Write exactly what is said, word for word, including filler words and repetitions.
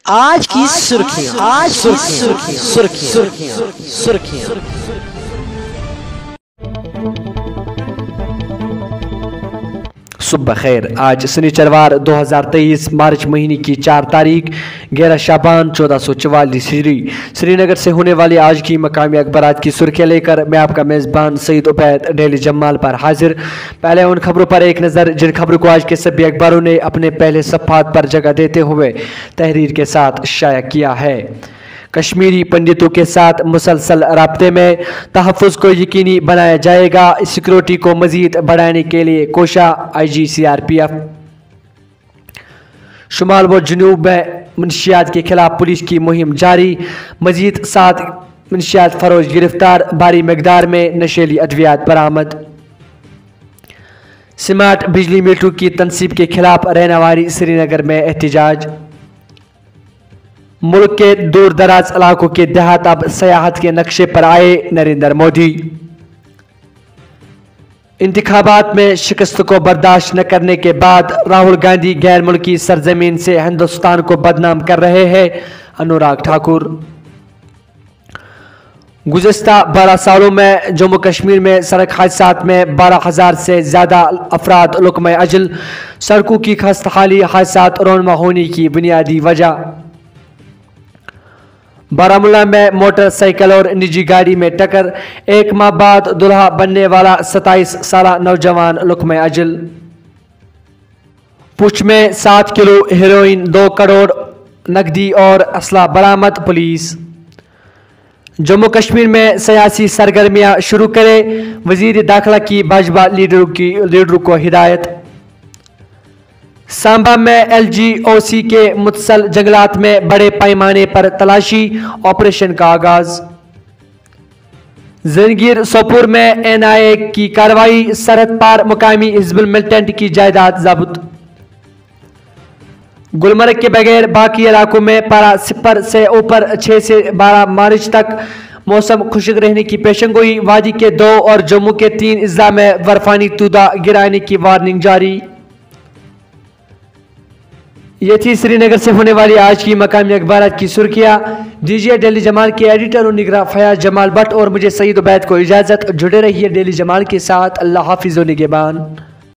آج کی سرخیاں آج سرخیاں سرخیاں سرخیاں سرخیاں صبح خیر. آج سنیچروار دو ہزار تیئیس مارچ مہینے کی چار تاریخ گیارہ شعبان چودہ سو چوالیس ہجری سری نگر سے ہونے والی آج کی مقامی اخبارات کی سرخیاں لے کر میں آپ کا میزبان سعید عبید ڈیلی جمال پر حاضر. پہلے ان خبروں پر ایک نظر جن خبروں کو آج کے سبھی اخباروں نے اپنے پہلے صفحات پر جگہ دیتے ہوئے تحریر کے ساتھ شائع کیا ہے. کشمیری پنڈتوں کے ساتھ مسلسل رابطے میں تحفظ کو یقینی بنایا جائے گا. سیکورٹی کو مزید بڑھانے کے لیے کوشاں آئی جی سی آر پی ایف. شمال و جنوب میں منشیات کے خلاف پولیس کی مہم جاری. مزید سات منشیات فروش گرفتار. بھاری مقدار میں نشیلی ادویات برآمد. سمارٹ بجلی میٹروں کی تنصیب کے خلاف رہنمائی سری نگر میں احتجاج. ملک کے دور دراز علاقوں کے دیہات اب سیاحت کے نقشے پر آئے. نریندر مودی. انتخابات میں شکست کو برداشت نہ کرنے کے بعد راہل گاندھی غیر ملکی سرزمین سے ہندوستان کو بدنام کر رہے ہیں. انوراگ ٹھاکر. گزشتہ بارہ سالوں میں جموں کشمیر میں سڑک حادثات میں بارہ ہزار سے زیادہ افراد لقمہ اجل. سڑکوں کی خست حالی حادثات رونما ہونے کی بنیادی وجہ. بارہمولہ میں موٹر سائیکل اور نجی گاڑی میں ٹکر. ایک ماہ بعد دلہا بننے والا ستائیس سالہ نوجوان لقمہ اجل. پوچھ میں سات کلو ہیروئن دو کروڑ نقدی اور اسلحہ برآمد. پولیس. جموں کشمیر میں سیاسی سرگرمیاں شروع کرے. وزیر داخلہ کی بھاجپا لیڈروں کی لیڈروں کو ہدایت. سامبا میں ایل جی او سی کے متصل جنگلات میں بڑے پیمانے پر تلاشی آپریشن کا آغاز. زنگیر سوپور میں این آئی اے کی کارروائی. سرحد پار مقامی حزب الملیٹنٹ کی جائیداد ضبط. گلمرگ کے بغیر باقی علاقوں میں پارہ صفر سے اوپر. چھ سے بارہ مارچ تک موسم خشک رہنے کی پیشن گوئی. وادی کے دو اور جموں کے تین اضلاع میں برفانی تودہ گرانے کی وارننگ جاری. یہ تھی سری نگر سے ہونے والی آج کی مقامی اخبارات کی سرخیاں. دیجیے ڈیلی جمال کے ایڈیٹر اور نگراں فیاض جمال بٹ اور مجھے سعید عبید کو اجازت. جڑے رہیے ڈیلی جمال کے ساتھ. اللہ حافظ و نگہبان.